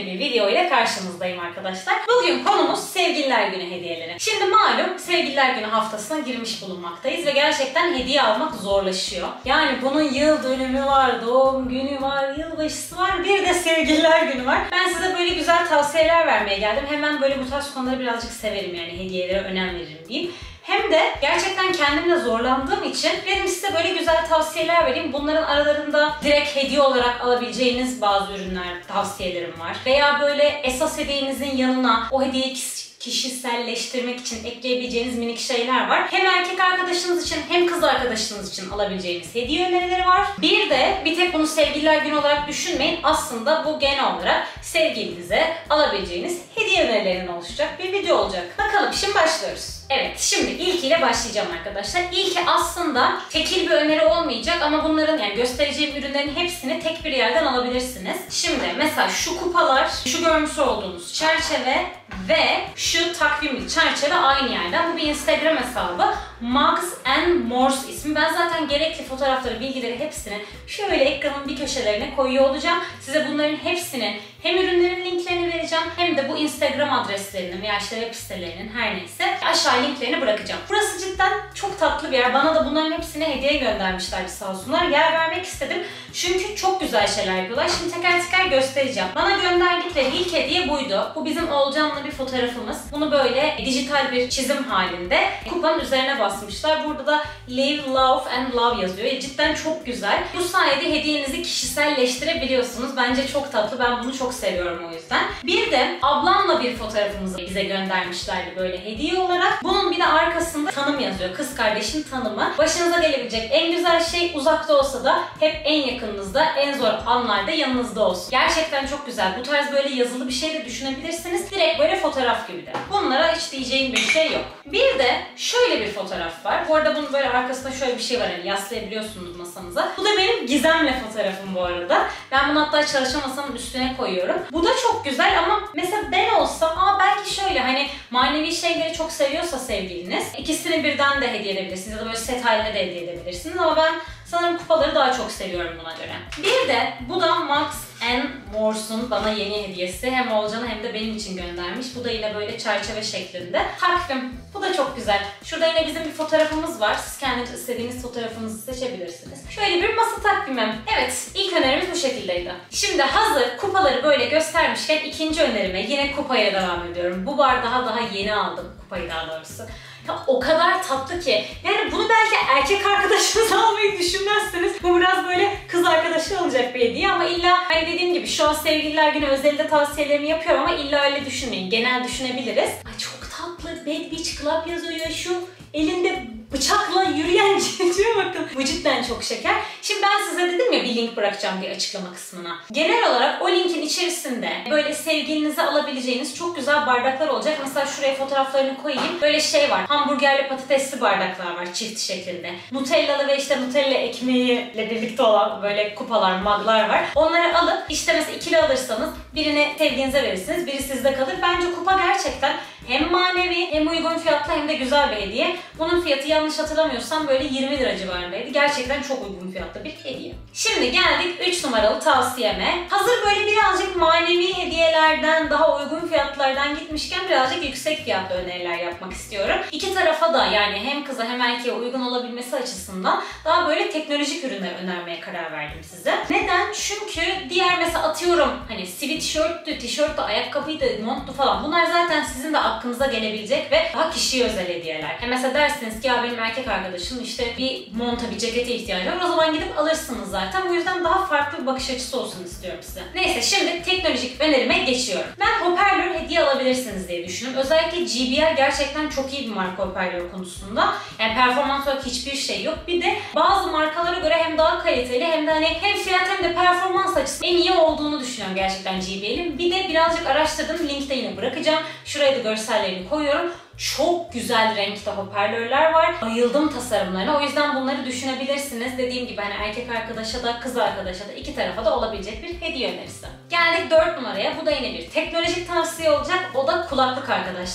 yepyeni bir video ile karşınızdayım arkadaşlar. Bugün konumuz Sevgililer Günü hediyeleri. Şimdi malum Sevgililer Günü haftasına girmiş bulunmaktayız ve gerçekten hediye almak zorlaşıyor. Yani bunun yıl dönümü var, doğum günü var, yılbaşısı var, bir de Sevgililer Günü var. Ben size böyle güzel tavsiyeler vermeye geldim. Hemen böyle bu tarz konuları birazcık severim, yani hediyelere önem veririm diyeyim. Hem de gerçekten kendimle zorlandığım için dedim size böyle güzel tavsiyeler vereyim. Bunların aralarında direkt hediye olarak alabileceğiniz bazı ürünler, tavsiyelerim var. Veya böyle esas hediyenizin yanına o hediyeyi kişiselleştirmek için ekleyebileceğiniz minik şeyler var. Hem erkek arkadaşınız için hem kız arkadaşınız için alabileceğiniz hediye önerileri var. Bir de bir tek bunu Sevgililer Günü olarak düşünmeyin. Aslında bu genel olarak sevgilinize alabileceğiniz hediye önerilerinin oluşacak bir video olacak. Bakalım şimdi başlıyoruz. Evet, şimdi ilkiyle başlayacağım arkadaşlar. İlki aslında tekil bir öneri olmayacak ama bunların, yani göstereceğim ürünlerin hepsini tek bir yerden alabilirsiniz. Şimdi mesela şu kupalar, şu görmüş olduğunuz çerçeve ve şu takvimli çerçeve aynı yerden. Bu bir Instagram hesabı. Mugs and Mores ismi. Ben zaten gerekli fotoğrafları, bilgileri hepsini şöyle ekranın bir köşelerine koyuyor olacağım. Size bunların hepsini, hem ürünlerin linklerini vereceğim hem de bu Instagram adreslerinin veya işte web sitelerinin her neyse aşağı linklerini bırakacağım. Burası cidden çok tatlı bir yer. Bana da bunların hepsini hediye göndermişlerdi sağ olsunlar. Yer vermek istedim. Çünkü çok güzel şeyler yapıyorlar. Şimdi teker teker göstereceğim. Bana gönderdikleri ilk hediye buydu. Bu bizim Olcan'la bir fotoğrafımız. Bunu böyle dijital bir çizim halinde kupanın üzerine basmışlar. Burada da Live, Love and Love yazıyor. Cidden çok güzel. Bu sayede hediyenizi kişiselleştirebiliyorsunuz. Bence çok tatlı. Ben bunu çok seviyorum o yüzden. Bir de ablamla bir fotoğrafımızı bize göndermişlerdi böyle hediye olarak. Bunun bir de arkasında tanım yazıyor. Kız kardeşin tanımı. Başınıza gelebilecek en güzel şey, uzakta olsa da hep en yakınınızda, en zor anlarda yanınızda olsun. Gerçekten çok güzel. Bu tarz böyle yazılı bir şey de düşünebilirsiniz. Direkt böyle fotoğraf gibi de. Bunlara hiç diyeceğim bir şey yok. Bir de şöyle bir fotoğraf var. Bu arada bunun böyle arkasında şöyle bir şey var. Hani yaslayabiliyorsunuz masanıza. Bu da benim Gizem'le fotoğrafım bu arada. Ben bunu hatta çalışma masamın üstüne koyuyorum. Bu da çok güzel ama mesela ben olsam belki şöyle, hani manevi şeyleri çok seviyorsa sevgiliniz, ikisini birden de hediye edebilirsiniz ya da böyle set haline de hediye edebilirsiniz ama ben sanırım kupaları daha çok seviyorum buna göre. Bir de bu da Mugs and Mores'un bana yeni hediyesi. Hem Olcan'a hem de benim için göndermiş. Bu da yine böyle çerçeve şeklinde. Takvim. Bu da çok güzel. Şurada yine bizim bir fotoğrafımız var. Siz kendiniz istediğiniz fotoğrafınızı seçebilirsiniz. Şöyle bir masa takvimim. Evet, ilk önerimiz bu şekildeydi. Şimdi hazır kupaları böyle göstermişken ikinci önerime yine kupaya devam ediyorum. Bu bardağı daha yeni aldım. Kupayı daha doğrusu. Ya o kadar tatlı ki. Yani bunu belki erkek arkadaşınıza almayı düşünmezseniz bu biraz böyle kız arkadaşı alacak bir hediye ama illa, hani dediğim gibi şu an Sevgililer Günü özelinde tavsiyelerimi yapıyorum ama illa öyle düşünmeyin. Genel düşünebiliriz. Ay çok tatlı. Bad Beach Club yazıyor. Şu elinde bıçakla yürüyen civcive bakın. Bu cidden çok şeker. Şimdi ben size dedim ya bir link bırakacağım diye açıklama kısmına. Genel olarak o linkin içerisinde böyle sevgilinize alabileceğiniz çok güzel bardaklar olacak. Mesela şuraya fotoğraflarını koyayım. Böyle şey var. Hamburgerli patatesli bardaklar var çift şeklinde. Nutellalı ve işte Nutella ekmeğiyle birlikte olan böyle kupalar, muglar var. Onları alıp işte mesela ikili alırsanız birini sevgilinize verirsiniz. Biri sizde kalır. Bence kupa gerçekten hem manevi hem uygun fiyatlı hem de güzel bir hediye. Bunun fiyatı yanlış hatırlamıyorsam böyle 20 lira civarındaydı. Gerçekten çok uygun fiyatlı bir hediye. Şimdi geldik 3 numaralı tavsiyeme. Hazır böyle birazcık manevi hediyelerden, daha uygun fiyatlardan gitmişken birazcık yüksek fiyatlı öneriler yapmak istiyorum. İki tarafa da, yani hem kıza hem erkeğe uygun olabilmesi açısından daha böyle teknolojik ürünler önermeye karar verdim size. Neden? Çünkü diğer mesela atıyorum hani sweatshirt'tü, tişörttü, ayakkabıydı, monttu falan. Bunlar zaten sizin de aklınıza gelebilecek ve daha kişiye özel hediyeler. Mesela dersiniz ki ya benim erkek arkadaşım işte bir monta, bir cekete ihtiyacı var. O zaman gidip alırsınız zaten. Bu yüzden daha farklı bir bakış açısı olsun istiyorum size. Neyse, şimdi teknolojik önerime geçiyorum. Ben hoparlör hediye alabilirsiniz diye düşünüyorum. Özellikle JBL gerçekten çok iyi bir marka hoparlör konusunda. Yani performans olarak hiçbir şey yok. Bir de bazı markalara göre hem daha kaliteli hem de hani hem fiyat hem de performans açısından en iyi olduğunu düşünüyorum gerçekten JBL'in. Bir de birazcık araştırdım. Linkte yine bırakacağım. Şuraya da görsellerini koyuyorum. Çok güzel renkte hoparlörler var. Bayıldım tasarımlarına. O yüzden bunları düşünebilirsiniz. Dediğim gibi hani erkek arkadaşa da kız arkadaşa da iki tarafa da olabilecek bir hediye önerisi. Geldik 4 numaraya. Bu da yine bir teknolojik tavsiye olacak. O da kulaklık arkadaşlar.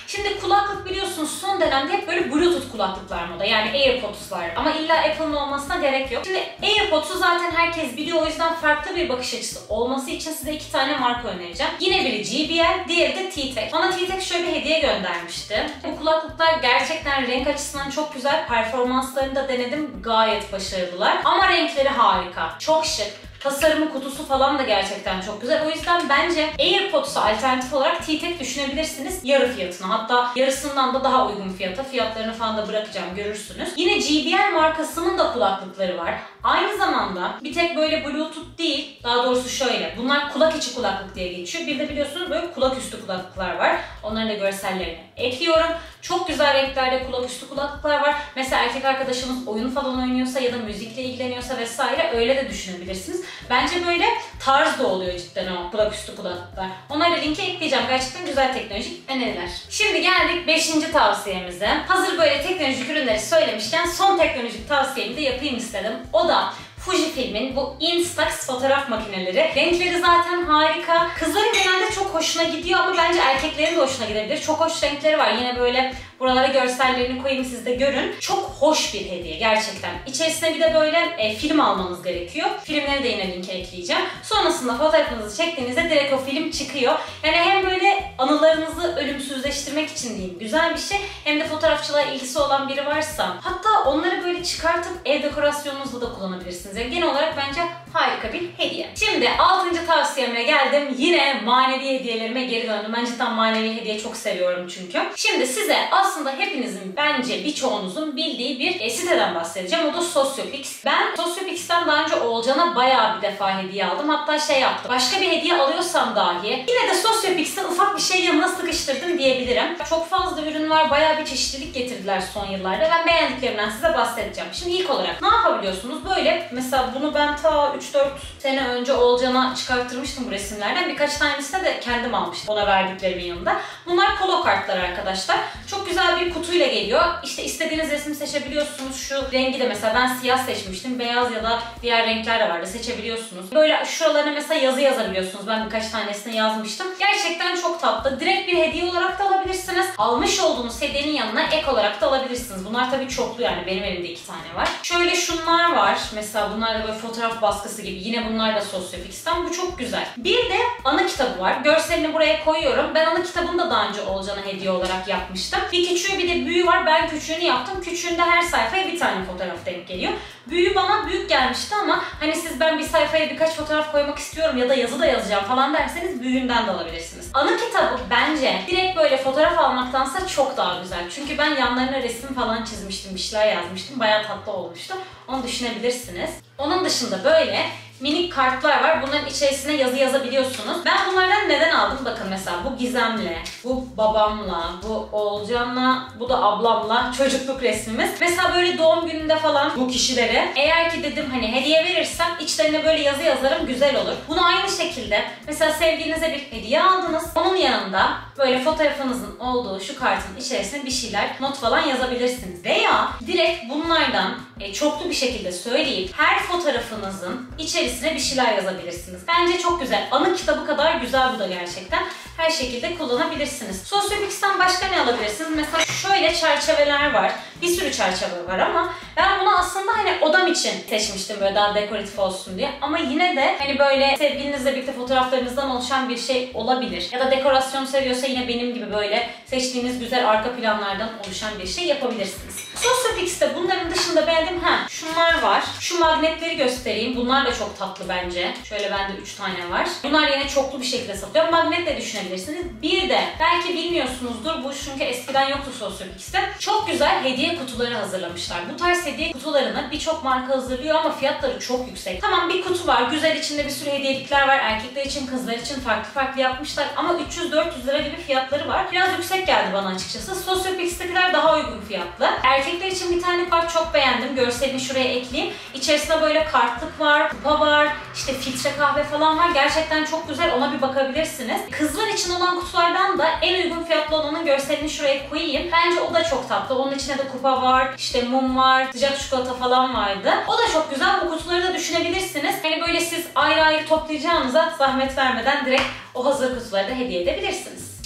Şimdi kulaklık biliyorsunuz son dönemde hep böyle Bluetooth kulaklıklar moda. Yani AirPods var ama illa Apple'ın olmasına gerek yok. Şimdi AirPods'u zaten herkes biliyor, o yüzden farklı bir bakış açısı olması için size 2 tane marka önereceğim. Yine biri JBL, diğeri de T-Tech. Bana T-Tech şöyle bir hediye göndermişti. Bu kulaklıklar gerçekten renk açısından çok güzel. Performanslarını da denedim. Gayet başarılılar. Ama renkleri harika. Çok şık. Tasarımı, kutusu falan da gerçekten çok güzel. O yüzden bence AirPods'a alternatif olarak T-Tech düşünebilirsiniz yarı fiyatına. Hatta yarısından da daha uygun fiyata. Fiyatlarını falan da bırakacağım, görürsünüz. Yine JBL markasının da kulaklıkları var. Aynı zamanda bir tek böyle Bluetooth değil, daha doğrusu şöyle. Bunlar kulak içi kulaklık diye geçiyor. Bir de biliyorsunuz böyle kulak üstü kulaklıklar var. Onların da görsellerini ekliyorum. Çok güzel renklerde kulak üstü kulaklıklar var. Mesela erkek arkadaşımız oyun falan oynuyorsa ya da müzikle ilgileniyorsa vesaire öyle de düşünebilirsiniz. Bence böyle tarz da oluyor cidden o kulak üstü kulaklıklar. Onları da linke ekleyeceğim. Gerçekten güzel teknolojik öneriler. Şimdi geldik 5. tavsiyemize. Hazır böyle teknolojik ürünleri söylemişken son teknolojik tavsiyemi de yapayım istedim. O da Fujifilm'in bu Instax fotoğraf makineleri. Renkleri zaten harika. Kızların genelde çok hoşuna gidiyor ama bence erkeklerin de hoşuna gidebilir. Çok hoş renkleri var. Yine böyle buralara görsellerini koyayım, siz de görün. Çok hoş bir hediye gerçekten. İçerisine bir de böyle film almanız gerekiyor. Filmleri de yine linke ekleyeceğim. Sonrasında fotoğrafınızı çektiğinizde direkt o film çıkıyor. Yani hem böyle anılarınızı ölümsüzleştirmek için diyeyim güzel bir şey. Hem de fotoğrafçılığa ilgisi olan biri varsa hatta onları böyle çıkartıp ev dekorasyonunuzda da kullanabilirsiniz. Yani genel olarak bence harika bir hediye. Şimdi 6. tavsiyeme geldim. Yine manevi hediyelerime geri döndüm. Ben cidden manevi hediye çok seviyorum çünkü. Şimdi size aslında hepinizin, bence birçoğunuzun bildiği bir siteden bahsedeceğim. O da Sosyopix. Ben Sosyopix'ten daha önce Oğulcan'a bayağı bir defa hediye aldım. Hatta şey yaptım. Başka bir hediye alıyorsam dahi yine de Sosyopix'ten ufak bir şey yanına sıkıştırdım diyebilirim. Çok fazla ürün var. Bayağı bir çeşitlilik getirdiler son yıllarda. Ben beğendiklerimden size bahsedeceğim. Şimdi ilk olarak ne yapabiliyorsunuz? Böyle mesela bunu ben ta 3-4 sene önce Oğulcan'a çıkarttırmıştım bu resimlerden. Birkaç tanesine de kendim almıştım ona verdiklerimin yanında. Bunlar polo kartlar arkadaşlar. Çok güzel bir kutuyla geliyor. İşte istediğiniz resmi seçebiliyorsunuz. Şu rengi de mesela ben siyah seçmiştim. Beyaz ya da diğer renkler de vardı. Seçebiliyorsunuz. Böyle şuralarına mesela yazı yazabiliyorsunuz. Ben birkaç tanesini yazmıştım. Gerçekten çok tatlı. Direkt bir hediye olarak da alabilirsiniz. Almış olduğunuz hediyenin yanına ek olarak da alabilirsiniz. Bunlar tabii çoklu yani. Benim elimde 2 tane var. Şöyle şunlar var. Mesela bunlar da böyle fotoğraf baskısı gibi. Yine bunlar da Sosyopix'ten. Bu çok güzel. Bir de anı kitabı var. Görselini buraya koyuyorum. Ben anı kitabını da daha önce Oğulcan'a hediye olarak yapmıştım. Bir küçüğü bir de büyüğü var. Ben küçüğünü yaptım. Küçüğünde her sayfaya bir tane fotoğraf denk geliyor. Büyüğü bana büyük gelmişti ama hani siz ben bir sayfaya birkaç fotoğraf koymak istiyorum ya da yazı da yazacağım falan derseniz büyüğünden de alabilirsiniz. Anı kitabı bence direkt böyle fotoğraf almaktansa çok daha güzel. Çünkü ben yanlarına resim falan çizmiştim, bir şeyler yazmıştım. Bayağı tatlı olmuştu. Onu düşünebilirsiniz. Onun dışında böyle minik kartlar var. Bunların içerisine yazı yazabiliyorsunuz. Ben bunlardan neden aldım? Bakın mesela bu Gizem'le, bu babamla, bu Oğulcan'la, bu da ablamla çocukluk resmimiz. Mesela böyle doğum gününde falan bu kişilere eğer ki dedim hani hediye verirsem içlerine böyle yazı yazarım, güzel olur. Bunu aynı şekilde mesela sevgilinize bir hediye aldınız. Onun yanında böyle fotoğrafınızın olduğu şu kartın içerisine bir şeyler, not falan yazabilirsiniz. Veya direkt bunlardan çoklu bir şekilde söyleyip her fotoğrafınızın içerisine bir şeyler yazabilirsiniz. Bence çok güzel. Anı kitabı kadar güzel bu da gerçekten. Her şekilde kullanabilirsiniz. Sosyopix'ten başka ne alabilirsiniz? Mesela şöyle çerçeveler var. Bir sürü çerçeve var ama ben bunu aslında hani odam için seçmiştim böyle daha dekoratif olsun diye. Ama yine de hani böyle sevgilinizle birlikte fotoğraflarınızdan oluşan bir şey olabilir. Ya da dekorasyon seviyorsa yine benim gibi böyle seçtiğiniz güzel arka planlardan oluşan bir şey yapabilirsiniz. Sosyopix'te bunların dışında beğendiğim şunlar var. Şu magnetleri göstereyim. Bunlar da çok tatlı bence. Şöyle bende 3 tane var. Bunlar yine çoklu bir şekilde satılıyor. Magnet de düşünebilirsiniz. Bir de belki bilmiyorsunuzdur. Bu çünkü eskiden yoktu Sosyopix'te. Çok güzel hediye kutuları hazırlamışlar. Bu tarz hediye kutularını birçok marka hazırlıyor ama fiyatları çok yüksek. Tamam bir kutu var. Güzel, içinde bir sürü hediyelikler var. Erkekler için, kızlar için farklı farklı yapmışlar. Ama 300-400 lira gibi fiyatları var. Biraz yüksek geldi bana açıkçası. Sosyopix'tekiler daha uygun fiyatlı. Erkekler için bir tane var, çok beğendim. Görselini şuraya ekleyeyim. İçerisinde böyle kartlık var, kupa var, işte filtre kahve falan var. Gerçekten çok güzel. Ona bir bakabilirsiniz. Kızlar için olan kutulardan da en uygun fiyatlı olanın görselini şuraya koyayım. Bence o da çok tatlı. Onun içine de kupa var, işte mum var, sıcak çikolata falan vardı. O da çok güzel. Bu kutuları da düşünebilirsiniz. Hani böyle siz ayrı ayrı toplayacağınıza zahmet vermeden direkt o hazır kutuları da hediye edebilirsiniz.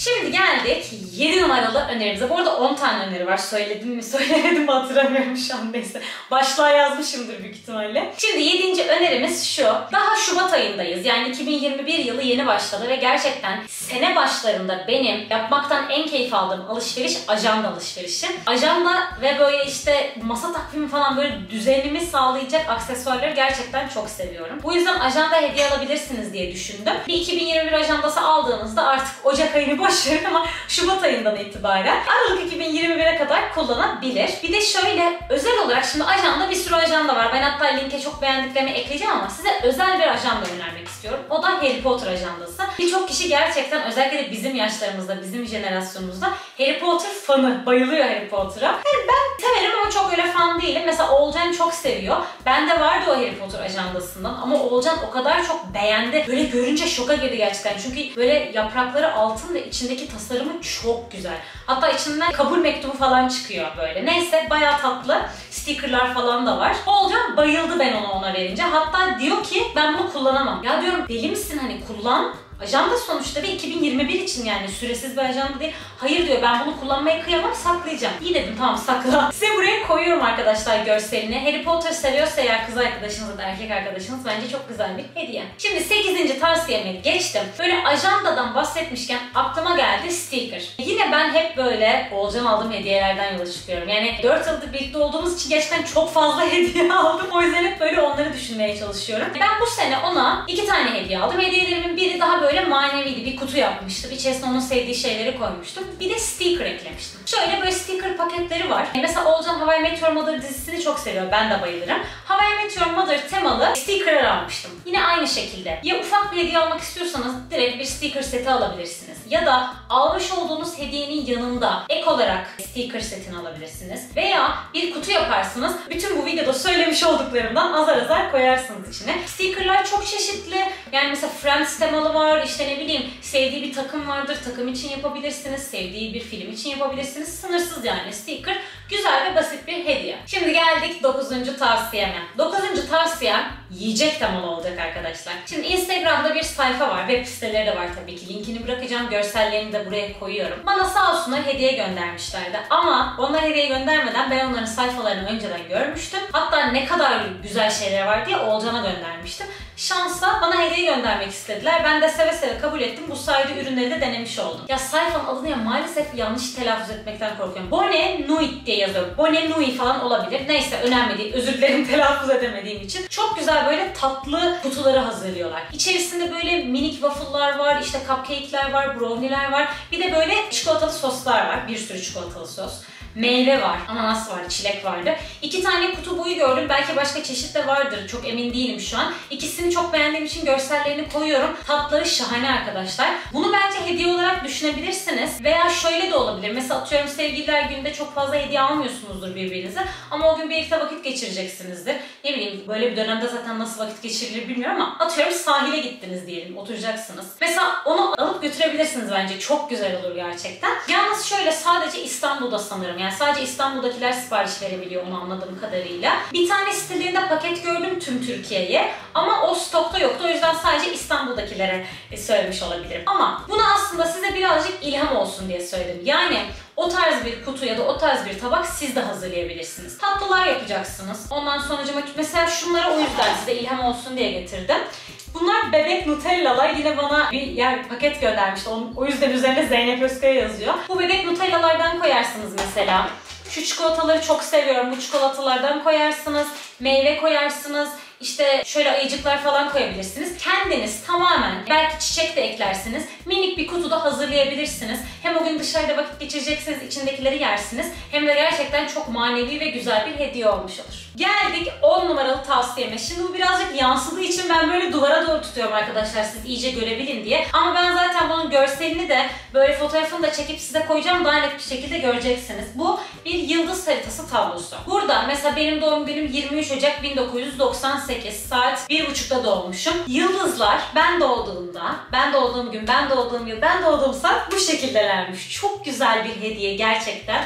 Şimdi geldik 7 numaralı önerimize. Bu arada 10 tane öneri var. Söyledim mi söylemedim mi hatırlamıyorum şu an, neyse. Başlığa yazmışımdır büyük ihtimalle. Şimdi 7. önerimiz şu. Daha Şubat ayındayız. Yani 2021 yılı yeni başladı ve gerçekten sene başlarında benim yapmaktan en keyif aldığım alışveriş ajanda alışverişi. Ajanda ve böyle işte masa takvimi falan böyle düzenimi sağlayacak aksesuarları gerçekten çok seviyorum. Bu yüzden ajanda hediye alabilirsiniz diye düşündüm. Bir 2021 ajandası aldığınızda artık Ocak ayını boş verin ama Şubat ayından itibaren Aralık 2021'e kadar kullanabilir. Bir de şöyle özel olarak şimdi ajanda, bir sürü ajanda var. Ben hatta linke çok beğendiklerimi ekleyeceğim ama size özel bir ajanda önermek istiyorum. O da Harry Potter ajandası. Birçok kişi gerçekten özellikle de bizim yaşlarımızda, bizim jenerasyonumuzda Harry Potter fanı. Bayılıyor Harry Potter'a. Yani ben severim ama çok öyle fan değilim. Mesela Oğulcan çok seviyor. Bende vardı o Harry Potter ajandasından ama Oğulcan o kadar çok beğendi. Böyle görünce şoka girdi gerçekten. Çünkü böyle yaprakları altın ve içindeki tasarımı çok güzel. Hatta içinden kabul mektubu falan çıkıyor böyle. Neyse bayağı tatlı. Stickerlar falan da var. Oğulcan bayıldı ben ona verince. Hatta diyor ki ben bunu kullanamam. Ya diyorum deli misin, hani kullan. Ajanda sonuçta ve 2021 için, yani süresiz bir ajanda değil. Hayır diyor, ben bunu kullanmaya kıyamam, saklayacağım. İyi dedim, tamam sakla. Size buraya koyuyorum arkadaşlar görselini. Harry Potter seviyorsa eğer kız arkadaşınız ya da erkek arkadaşınız bence çok güzel bir hediye. Şimdi 8. tavsiyeme geçtim. Böyle ajandadan bahsetmişken aklıma geldi sticker. Yine ben hep böyle Oğulcan aldığım hediyelerden yola çıkıyorum. Yani 4 yıldır birlikte olduğumuz için gerçekten çok fazla hediye aldım. O yüzden hep böyle onları düşünmeye çalışıyorum. Ben bu sene ona 2 tane hediye aldım. Hediyelerimin biri daha böyle maneviydi. Bir kutu yapmıştım. İçerisine onun sevdiği şeyleri koymuştum. Bir de sticker eklemiştim. Şöyle böyle sticker paketleri var. Mesela Oğulcan How I Met Your Mother dizisini çok seviyor. Ben de bayılırım. How I Met Your Mother temalı sticker'lar almıştım. Yine aynı şekilde. Ya ufak bir hediye almak istiyorsanız direkt bir sticker seti alabilirsiniz. Ya da almış olduğunuz hediyenin yanında ek olarak sticker setini alabilirsiniz. Veya bir kutu yaparsınız. Bütün bu videoda söylemiş olduklarımdan azar azar koyarsınız içine. Sticker'lar çok çeşitli. Yani mesela Friends temalı var. İşte ne bileyim, sevdiği bir takım vardır. Takım için yapabilirsiniz. Sevdiği bir film için yapabilirsiniz. Sınırsız yani sticker. Güzel ve basit bir hediye. Şimdi geldik 9. tavsiyeme. 9. tavsiyem yiyecek temalı olacak arkadaşlar. Şimdi Instagram'da bir sayfa var. Web siteleri de var tabii ki. Linkini bırakacağım. Görsellerini de buraya koyuyorum. Bana sağ olsunlar hediye göndermişlerdi. Ama onlar hediye göndermeden ben onların sayfalarını önceden görmüştüm. Hatta ne kadar güzel şeyler var diye Oğulcan'a göndermiştim. Şansa bana hediye göndermek istediler. Ben de seve seve kabul ettim. Bu sayede ürünleri de denemiş oldum. Ya sayfanın adını ya maalesef yanlış telaffuz etmekten korkuyorum. Bonne Nuit diye yazıyor. Bonne Nuit falan olabilir. Neyse önemli değil. Özür dilerim telaffuz edemediğim için. Çok güzel böyle tatlı kutuları hazırlıyorlar. İçerisinde böyle minik waffle'lar var. İşte cupcake'ler var. Brownie'ler var. Bir de böyle çikolatalı soslar var. Bir sürü çikolatalı sos. Meyve var, ananas vardı, çilek vardı. 2 tane kutu boyu gördüm. Belki başka çeşit de vardır. Çok emin değilim şu an. İkisini çok beğendiğim için görsellerini koyuyorum. Tatları şahane arkadaşlar. Bunu bence hediye olarak düşünebilirsiniz. Veya şöyle de olabilir. Mesela atıyorum sevgililer gününde çok fazla hediye almıyorsunuzdur birbirinize. Ama o gün birlikte vakit geçireceksinizdir. Ne bileyim, böyle bir dönemde zaten nasıl vakit geçirilir bilmiyorum ama atıyorum sahile gittiniz diyelim. Oturacaksınız. Mesela onu alıp götürebilirsiniz bence. Çok güzel olur gerçekten. Yalnız şöyle sadece İstanbul'da sanırım. Yani sadece İstanbul'dakiler sipariş verebiliyor onu anladığım kadarıyla. Bir tane sitelerinde paket gördüm tüm Türkiye'ye ama o stokta yoktu. O yüzden sadece İstanbul'dakilere söylemiş olabilirim. Ama bunu aslında size birazcık ilham olsun diye söyledim. Yani o tarz bir kutu ya da o tarz bir tabak siz de hazırlayabilirsiniz. Tatlılar yapacaksınız. Ondan sonra mesela şunları o yüzden size ilham olsun diye getirdim. Bunlar bebek Nutellalar. Yine bana bir yer paket göndermişti. O yüzden üzerinde Zeynep Özkaya yazıyor. Bu bebek Nutellalardan koyarsınız mesela. Şu çikolataları çok seviyorum. Bu çikolatalardan koyarsınız. Meyve koyarsınız. İşte şöyle ayıcıklar falan koyabilirsiniz. Kendiniz tamamen belki çiçek de eklersiniz. Minik bir kutuda hazırlayabilirsiniz. Hem o gün dışarıda vakit geçireceksiniz, içindekileri yersiniz. Hem de gerçekten çok manevi ve güzel bir hediye olmuş olur. Geldik 10 numaralı tavsiyeme. Şimdi bu birazcık yansıdığı için ben böyle duvara doğru tutuyorum arkadaşlar siz iyice görebilin diye. Ama ben zaten bunun görselini de böyle fotoğrafını da çekip size koyacağım. Daha net bir şekilde göreceksiniz. Bu bir yıldız haritası tablosu. Burada mesela benim doğum günüm 23 Ocak 1998. Saat 1.30'da doğmuşum. Yıldızlar ben doğduğumda, ben doğduğum gün, ben doğduğum yıl, ben doğduğum saat bu şekildelermiş. Çok güzel bir hediye gerçekten.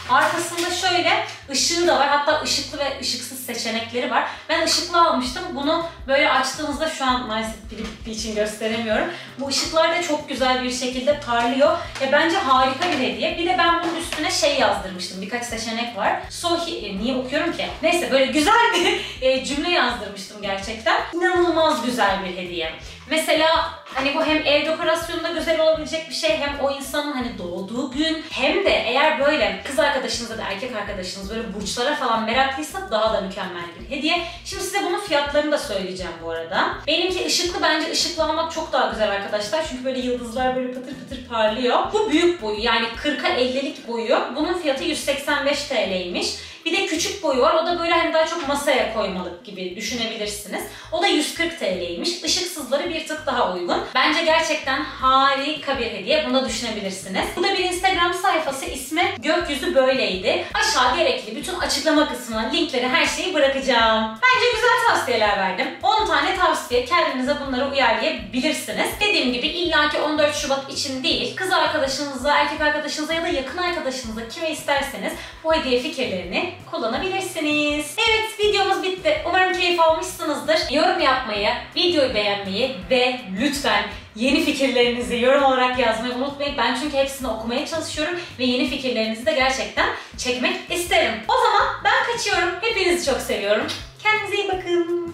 Arkasında şöyle ışığı da var. Hatta ışıklı ve ışıksız seçenekleri var. Ben ışıklı almıştım. Bunu böyle açtığınızda şu an maalesef pili bittiği için gösteremiyorum. Bu ışıklar da çok güzel bir şekilde parlıyor. Bence harika bir hediye. Bir de ben bunun üstüne şey yazdırmıştım. Birkaç seçenek var. Niye okuyorum ki? Neyse böyle güzel bir cümle yazdırmıştım gerçekten. İnanılmaz güzel bir hediye. Mesela hani bu hem ev dekorasyonunda güzel olabilecek bir şey, hem o insanın hani doğduğu gün, hem de eğer böyle kız arkadaşınız ya da erkek arkadaşınız böyle burçlara falan meraklıysa daha da mükemmel bir hediye. Şimdi size bunun fiyatlarını da söyleyeceğim bu arada. Benimki ışıklı, bence ışıklı almak çok daha güzel arkadaşlar. Çünkü böyle yıldızlar böyle pıtır pıtır parlıyor. Bu büyük boyu, yani 40'a 50'lik boyu. Bunun fiyatı 185 TL'ymiş. Bir de küçük boyu var. O da böyle hani daha çok masaya koymalık gibi düşünebilirsiniz. O da 140 TL'ymiş. Işıksızları bir tık daha uygun. Bence gerçekten harika bir hediye. Bunu da düşünebilirsiniz. Bu da bir Instagram sayfası. İsmi Gökyüzü Böyleydi. Aşağı gerekli bütün açıklama kısmına linkleri, her şeyi bırakacağım. Bence güzel tavsiyeler verdim. 10 tane tavsiye. Kendinize bunları uyarlayabilirsiniz. Dediğim gibi illaki 14 Şubat için değil. Kız arkadaşınıza, erkek arkadaşınıza ya da yakın arkadaşınıza, kime isterseniz bu hediye fikirlerini kullanabilirsiniz. Evet, videomuz bitti. Umarım keyif almışsınızdır. Yorum yapmayı, videoyu beğenmeyi ve lütfen yeni fikirlerinizi yorum olarak yazmayı unutmayın. Ben çünkü hepsini okumaya çalışıyorum ve yeni fikirlerinizi de gerçekten çekmek isterim. O zaman ben kaçıyorum. Hepinizi çok seviyorum. Kendinize iyi bakın.